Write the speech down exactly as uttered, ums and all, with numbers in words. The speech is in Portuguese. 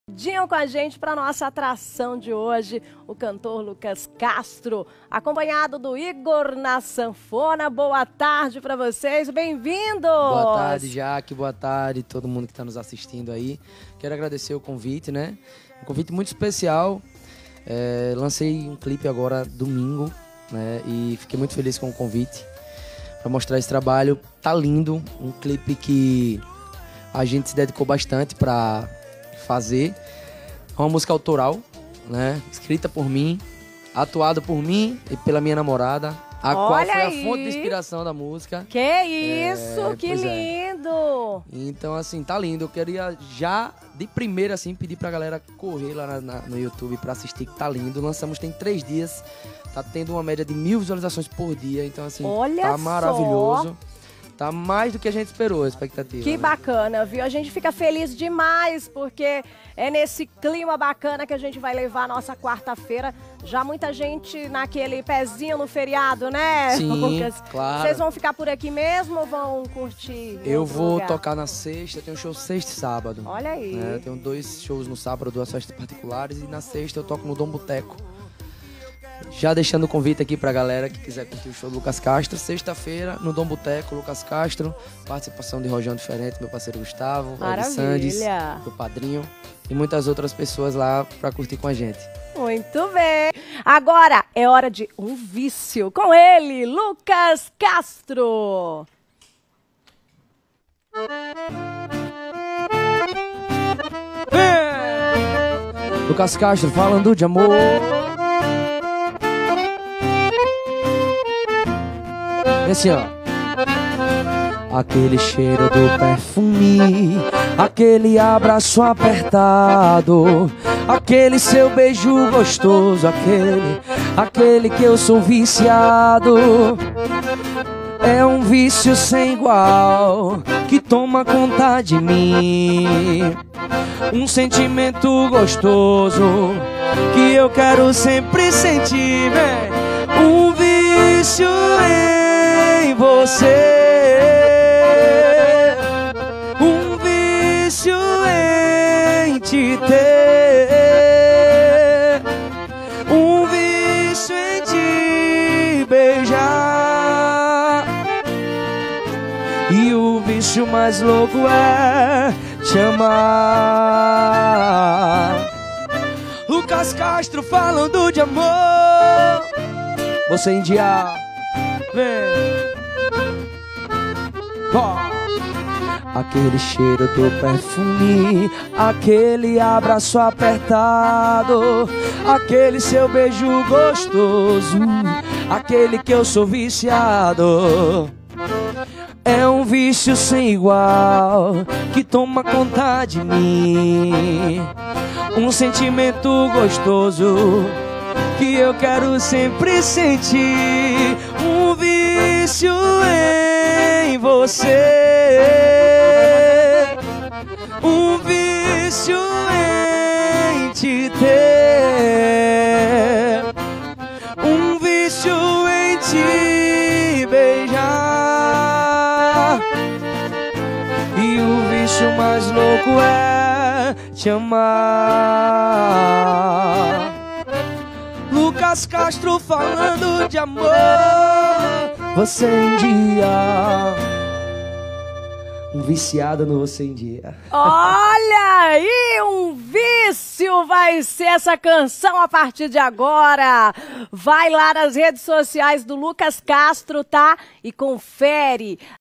Dinho com a gente para nossa atração de hoje, o cantor Lucas Castro, acompanhado do Igor na sanfona. Boa tarde para vocês, bem-vindos! Boa tarde, Jaque, boa tarde todo mundo que está nos assistindo aí. Quero agradecer o convite, né? Um convite muito especial. É, lancei um clipe agora domingo, né? E fiquei muito feliz com o convite para mostrar esse trabalho. Tá lindo, um clipe que a gente se dedicou bastante para fazer. É uma música autoral, né? Escrita por mim, atuada por mim e pela minha namorada, a Olha qual foi aí. a fonte de inspiração da música. Que isso, É, que pois é. lindo! Então, assim, tá lindo. Eu queria já, de primeira, assim, pedir pra galera correr lá na- na- no YouTube pra assistir, que tá lindo. Lançamos tem três dias, tá tendo uma média de mil visualizações por dia. Então, assim, Olha tá só. maravilhoso. Tá mais do que a gente esperou, a expectativa. Que né? bacana, viu? A gente fica feliz demais, porque é nesse clima bacana que a gente vai levar a nossa quarta-feira. Já muita gente naquele pezinho no feriado, né, Sim, Lucas? claro. Vocês vão ficar por aqui mesmo ou vão curtir em Eu outro vou lugar? tocar na sexta, tenho show sexta e sábado. Olha aí. né? Eu tenho dois shows no sábado, duas festas particulares, e na sexta eu toco no Dom Boteco. Já deixando o convite aqui pra galera que quiser curtir o show do Lucas Castro. Sexta-feira, no Dom Boteco, Lucas Castro. Participação de Rojão Diferente, meu parceiro Gustavo, Ed Maravilha. Sandes, meu padrinho. E muitas outras pessoas lá pra curtir com a gente. Muito bem. Agora é hora de um vício com ele, Lucas Castro. Lucas Castro falando de amor. E assim, ó. Aquele cheiro do perfume, aquele abraço apertado, aquele seu beijo gostoso, aquele, aquele que eu sou viciado. É um vício sem igual que toma conta de mim. Um sentimento gostoso que eu quero sempre sentir, vem. Um vício em você. Um vício em te ter. Um vício em te beijar. E o vício mais louco é te amar. Lucas Castro falando de amor. Você Índia, vem. Ó. Aquele cheiro do perfume, aquele abraço apertado, aquele seu beijo gostoso, aquele que eu sou viciado. É um vício sem igual que toma conta de mim. Um sentimento gostoso que eu quero sempre sentir. Um vício em você. Um vício em te ter. Um vício em te beijar. E o vício mais louco é te amar. Lucas Castro falando de amor. Você em dia. Um viciado no Você em Dia. Olha aí, um vício vai ser essa canção a partir de agora. Vai lá nas redes sociais do Lucas Castro, tá? E confere